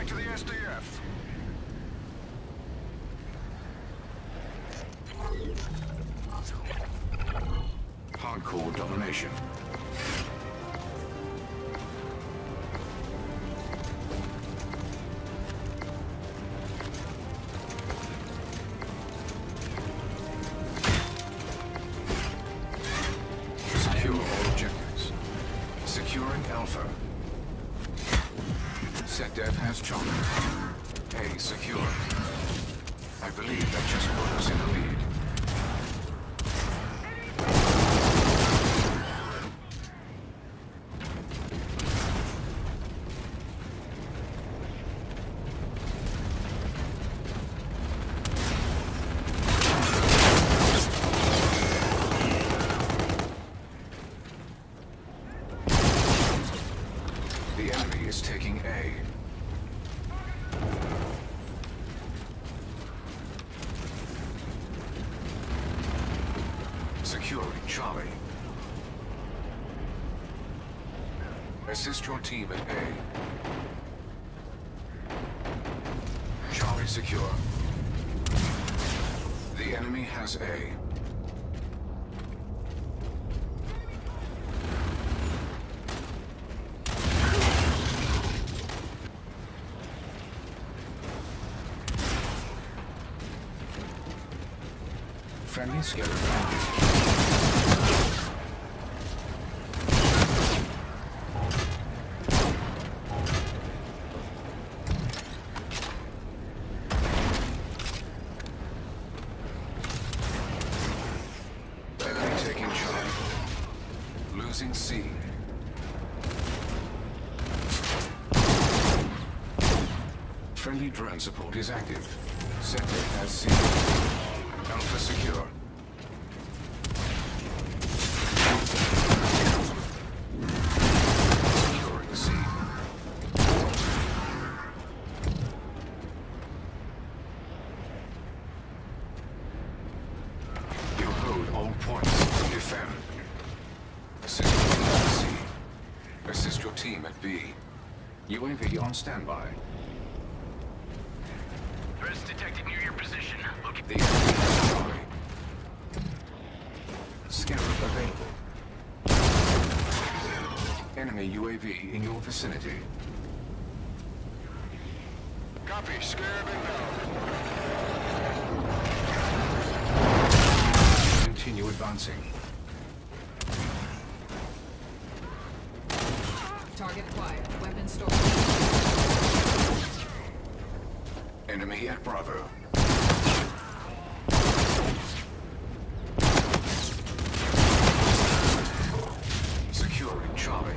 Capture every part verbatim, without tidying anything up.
back to the S D F. Hardcore domination. Secure all objectives. Securing Alpha. SecDef has Charlie. A secure. I believe that just put us in the lead. The enemy is taking A. Securing Charlie. Assist your team at A. Charlie secure. The enemy has A. Friendly skill advantage. Enemy taking Charlie. Losing C. Friendly drone support is active. Sector has C. Alpha secure. Securing the C. You hold all points. Defend. Assist your team at C. Assist your team at B. U A V on standby. Threats detected near your position. Look at The enemy has Charlie. Scarab available. Enemy U A V in your vicinity. Copy. Scarab inbound. Continue advancing. Target acquired. Weapon stored. Enemy at Bravo. Securing Charlie.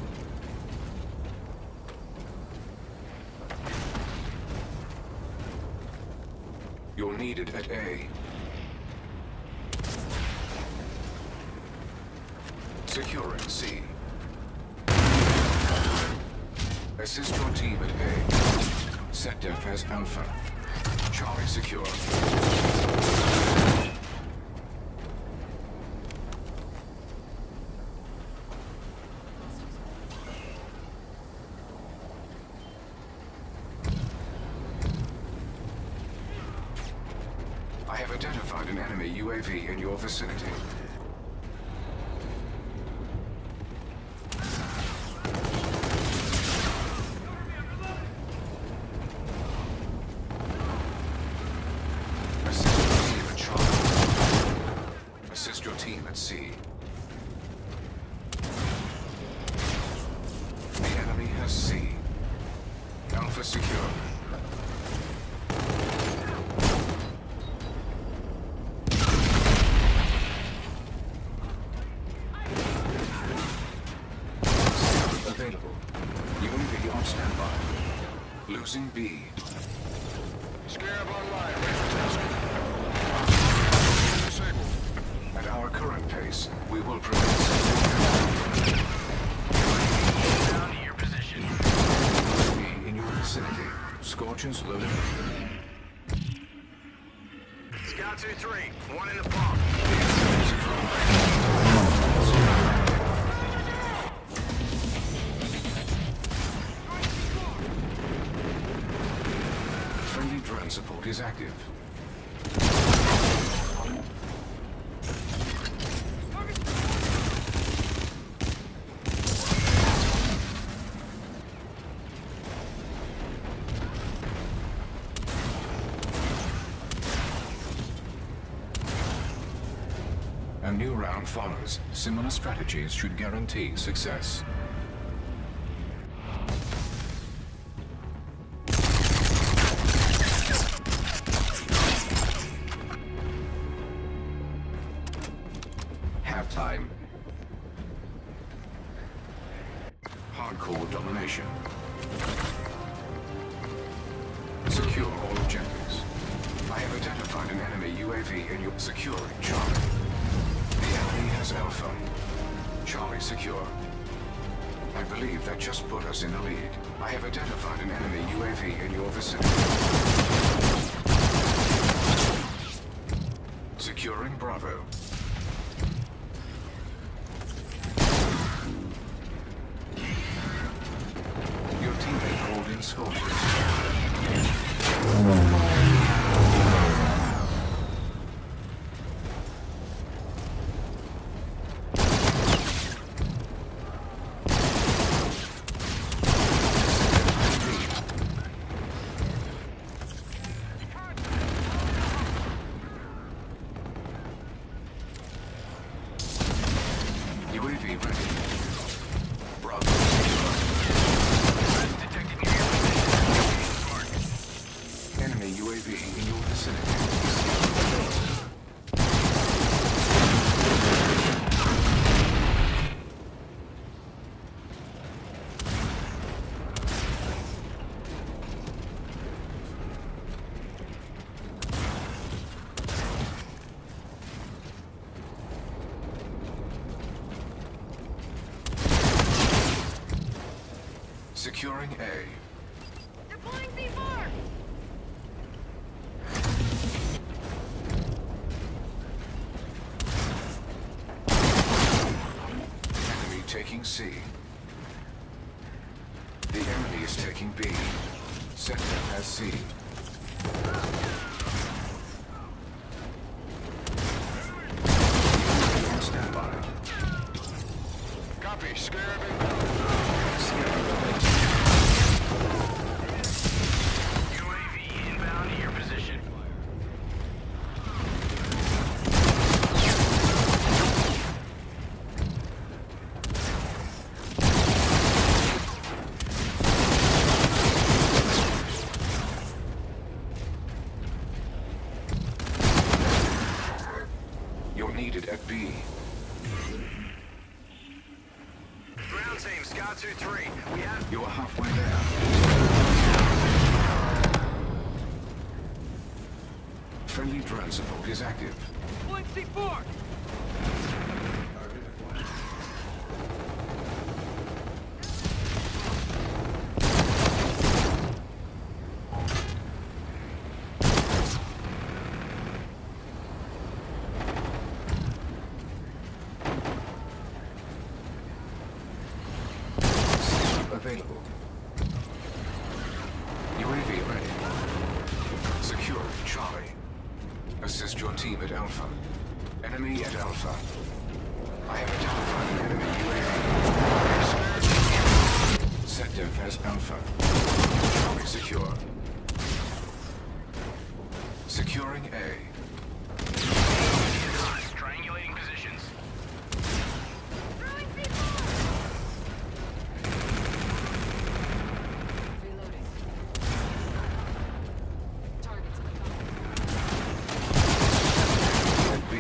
You're needed at A. Securing C. Assist your team at A. SecDef has Alpha. Charlie secure. I have identified an enemy U A V in your vicinity. Assist your team at C. The enemy has C. Alpha secure. Available. U A V on standby. Losing B. Scarab online. Ready for tasking. Disabled. At our current pace, we will prevent down to your position. be in your vicinity. Scorchers loaded. Scout two three, one in the pump. support is active. A new round follows. Similar strategies should guarantee success. Halftime. Hardcore domination. Secure all objectives. I have identified an enemy U A V in your securing Charlie. The enemy has Alpha. Charlie secure. I believe that just put us in the lead. I have identified an enemy U A V in your vicinity. Securing Bravo. Your teammate called in Scorpions. U A V ready. Bravo. Detected near your position. Enemy U A V in your vicinity. Securing A. Deploying C four! Enemy taking C. The enemy is taking B. Sector has C. On standby. Copy, Scarab inbound. U A V inbound to your position. You're needed at B. Ground team, Scout two three. We have... You're halfway there. Friendly drone support is active. Deploying C four! Available. U A V ready. Secure Charlie. Assist your team at Alpha. Enemy at Alpha. I have identified an enemy U A V. Sector has Alpha. Charlie secure. Securing A. Triangulating positions. Throwing C four! Reloading. Targets in the At B.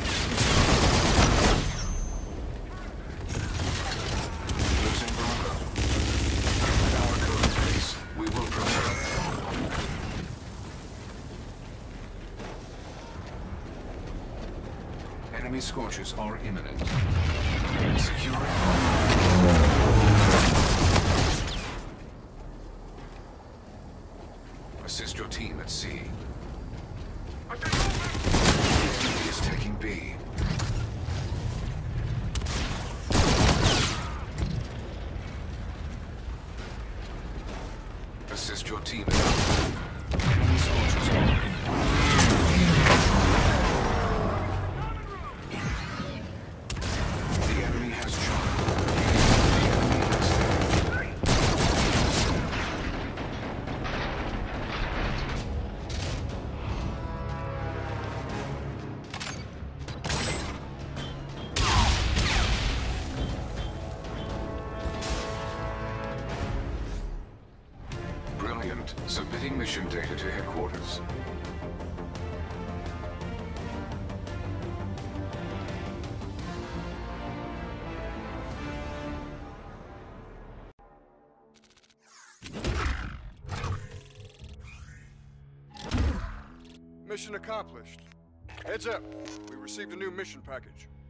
Losing Bravo. With our code base, we will prevail. Enemy scorches are imminent. Securing. Assist your team at C. Enemy is taking B. Assist your team at Alpha. Enemy scorches are Confirmed. Submitting mission data to headquarters. Mission accomplished. Heads up. We received a new mission package.